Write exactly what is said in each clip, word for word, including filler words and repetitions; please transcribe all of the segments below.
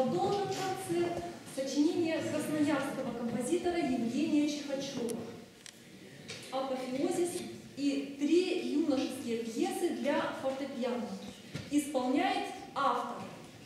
продолжен концерт сочинения красноярского композитора Евгения Чихачева «Апофеозис» и три юношеские пьесы для фортепиано. Исполняет автор.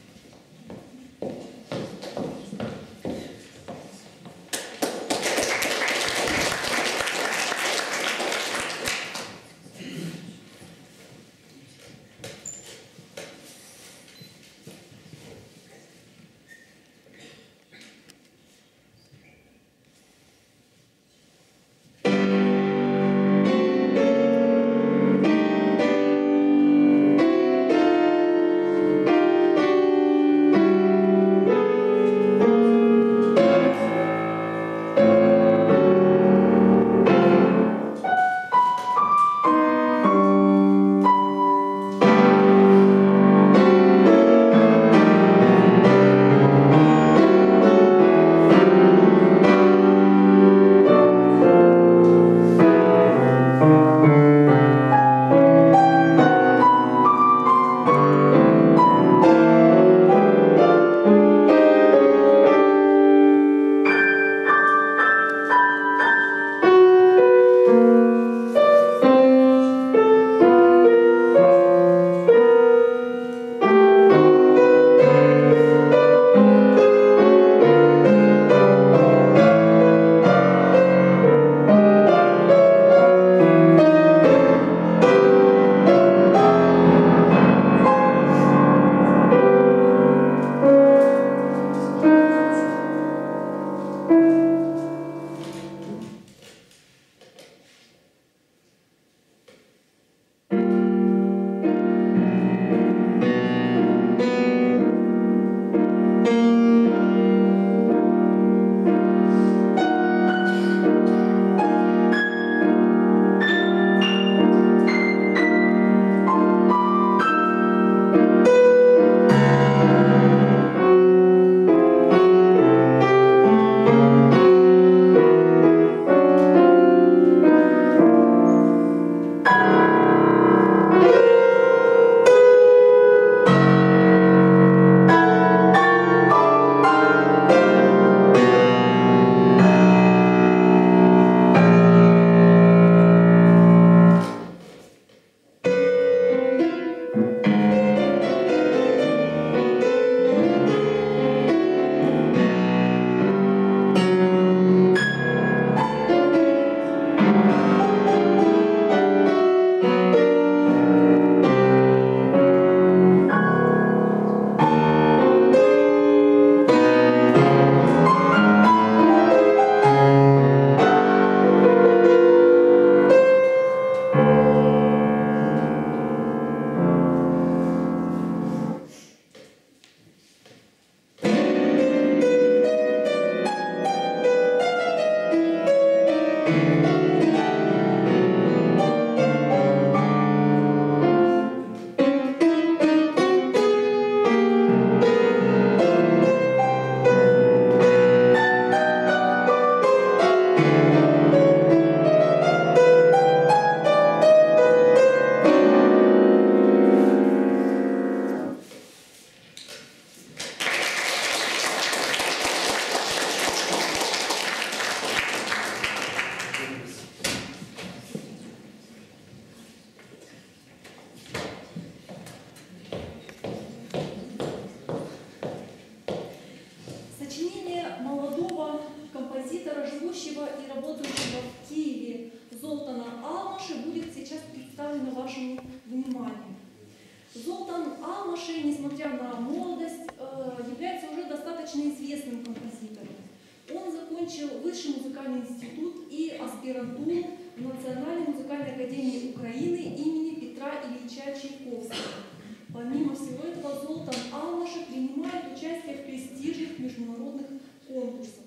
Высший музыкальный институт и аспирантуру в Национальной музыкальной академии Украины имени Петра Ильича Чайковского. Помимо всего этого, Золтан Алмашев принимает участие в престижных международных конкурсах.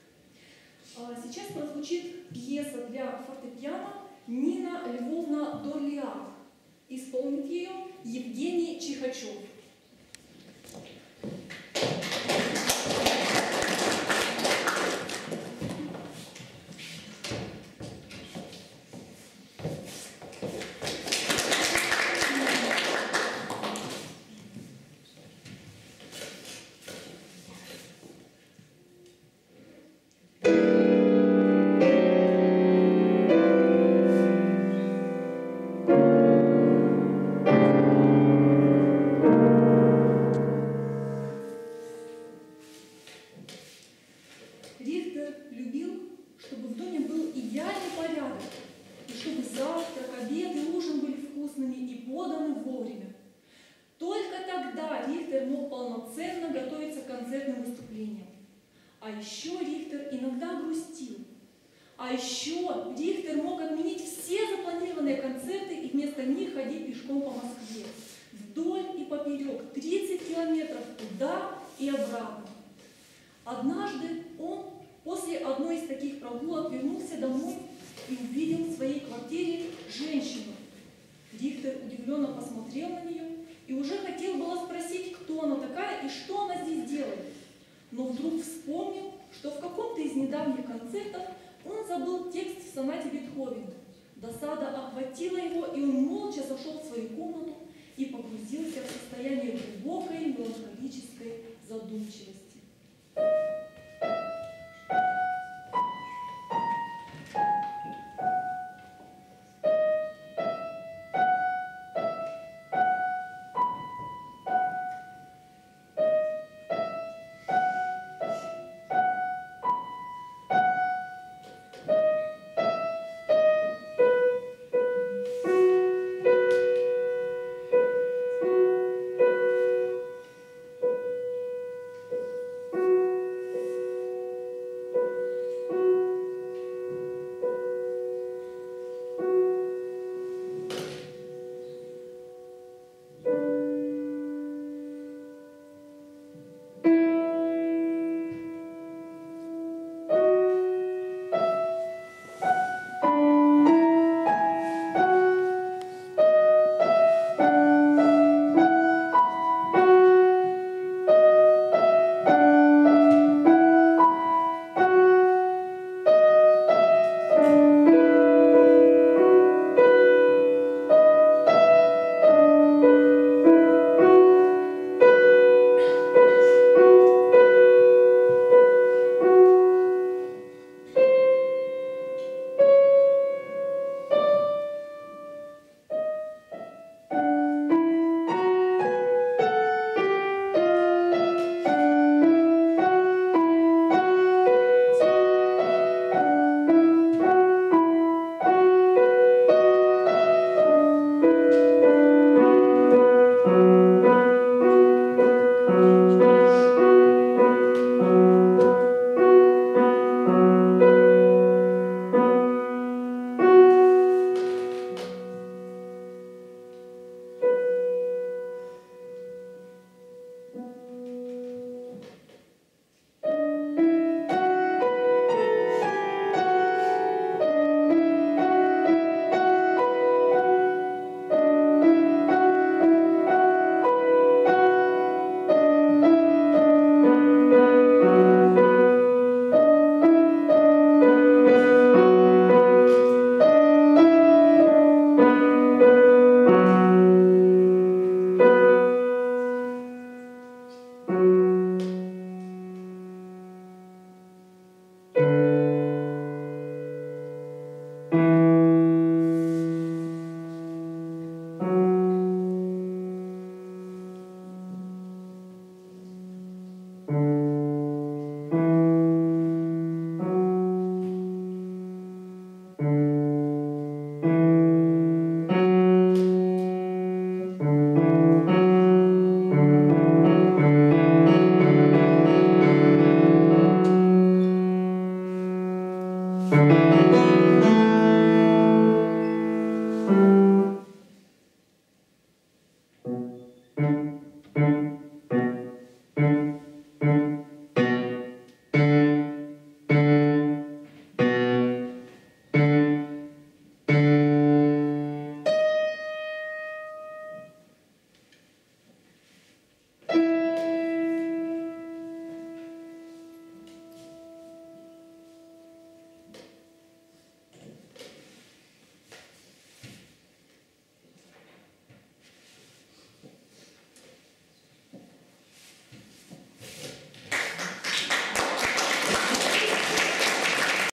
Сейчас прозвучит пьеса для фортепиано «Нина Львовна Дорлиак». Исполнит ее Евгений Чихачев. еще Рихтер иногда грустил. А еще Рихтер мог отменить все запланированные концерты и вместо них ходить пешком по Москве. Вдоль и поперек, тридцать километров туда и обратно. Однажды он после одной из таких прогулок вернулся домой и увидел в своей квартире женщину. Рихтер удивленно посмотрел на нее и уже хотел было спросить, кто она такая и что она здесь делает. Но вдруг вспомнил, что в каком-то из недавних концертов он забыл текст в сонате Бетховена. Досада охватила его, и он молча зашел в свою комнату и погрузился в состояние глубокой меланхолической задумчивости. Thank you.